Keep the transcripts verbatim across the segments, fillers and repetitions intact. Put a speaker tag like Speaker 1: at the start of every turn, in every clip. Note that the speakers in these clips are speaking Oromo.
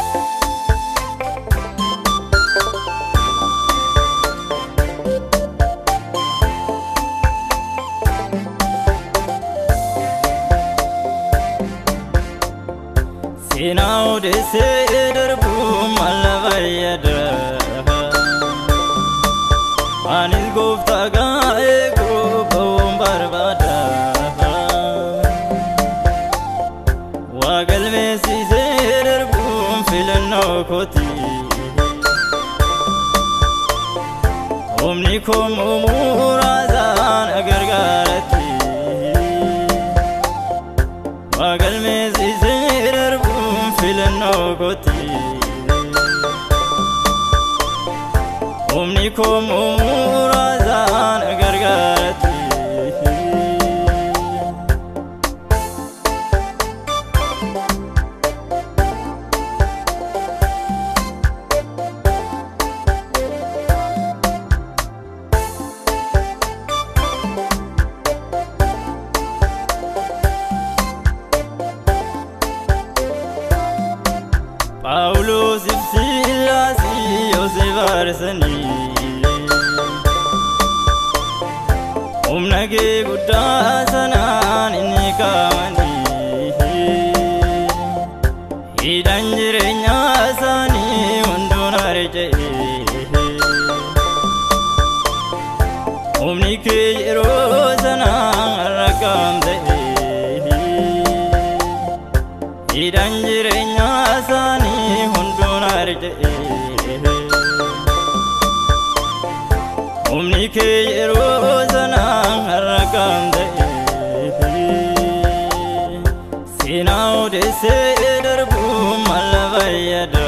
Speaker 1: Now they say the boom Malavayada Anis Guptaga Ego Boom Barbada Wagal Messi Zeder Boom Filano Koti Omnikum Umurazan Agargarati Wagal Messi Zeder Filano Koti Omnikum Umurazan Agargarati Paulo Sifila si Yosivarsani Umnage Buddhasanan Nikamani Idanjirenya Sani Undunarje Umnike Rosanan Rakamde Idanjirenya Sani Hundunarje Umnike Rosanan Rakamde Sinau de Seder Boom Malavayada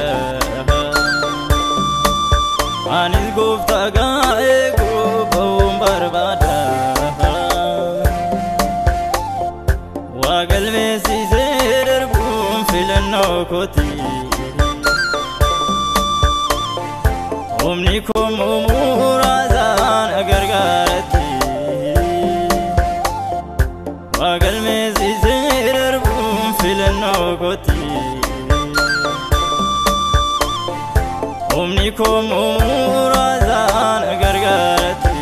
Speaker 1: Anis Guptaga Ego Boom Barbada Wagal Messi Seder Boom Filano Koti Omnikum Umurazan Agargarati Wagal Messi Zeder Boom Filano Koti Omnikum Umurazan Agargarati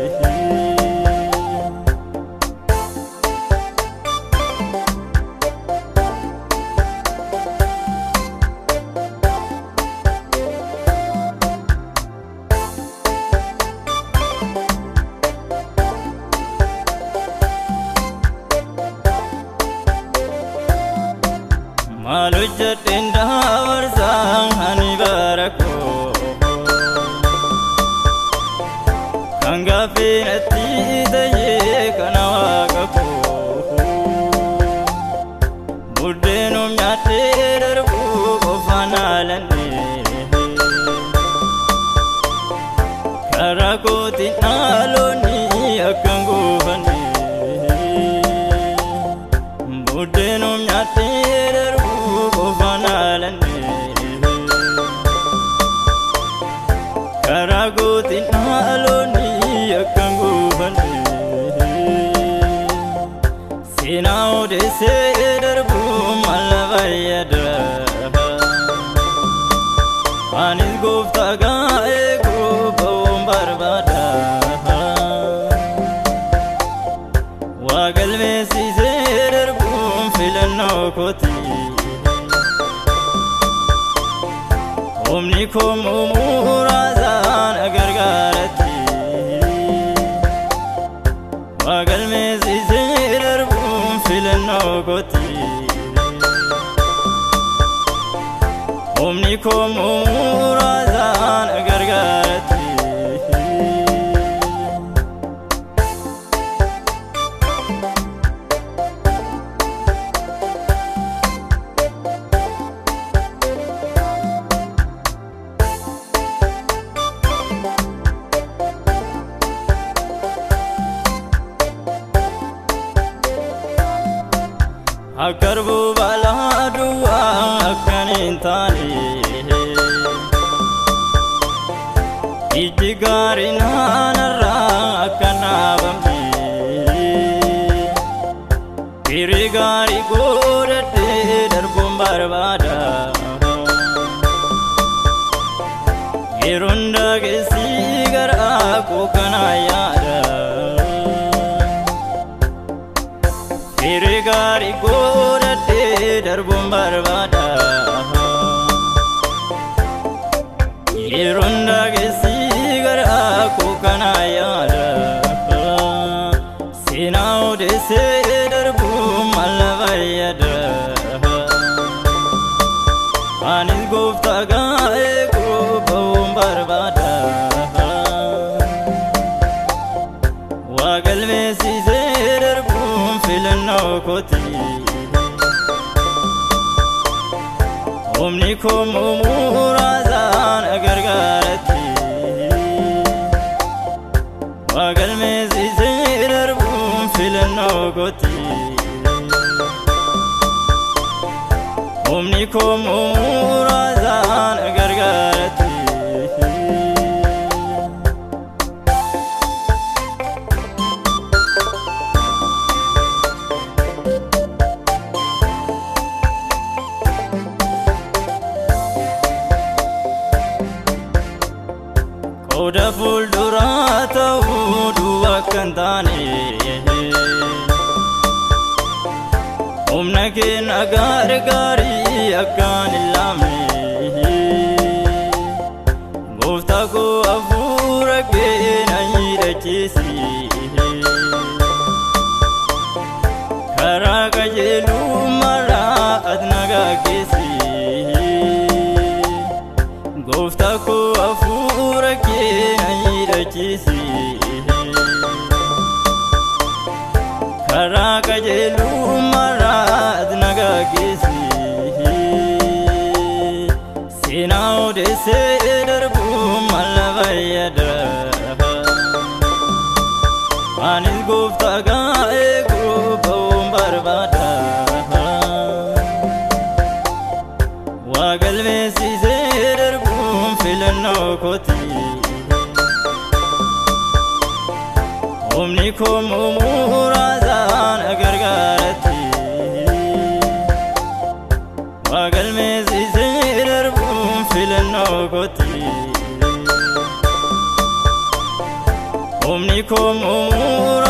Speaker 1: Malujat indah warsang hani barako Kanggapi nati daye kanawagaku Buddenum nyate darbu bofanalani Karakoti naloni akanguvani Buddenum nyate Karagutin aloni akanguvani Sinau de Seder Boom Malavayada Anis Guptaga Ego Boom Barbada Wagal Messi Seder Boom Filano Koti Omnikum Umurazan Agargarati Wagal Messi Zeder Boom Filano Koti Omnikum Umurazan Agargarati Akarbu bala dua akanin tani Ijigarin hanara akanabami Pirigari gorate darbum barbada Yerunda kesi gara kokana yada Fere gari goda de darbun barbada Yerunda kesi gara kokana yada Sinau de se darbun malavayada Anil gufta gae ko bawum barbada Wagal me si zeder bum filno koti Omni ko murazan agargarati Wagal me si zeder bum filno koti Omni ko murazan agargarati Koda fuldurata uduwa kantane Omna ke nagar gari akan lamne Gofta ko afura ke nahi rachisi Khara ka jelu mara adnaga kesi Gofta ko afura ke nahi rachisi Khara ka jelu mara adnaga kesi Sinau de se darbum malavayada Anil gufta gae ko bawum barbada Wagal me si se darbum filno koti Omni ko murazan agargarati Wagal me si se darbum filno koti Omni ko murazan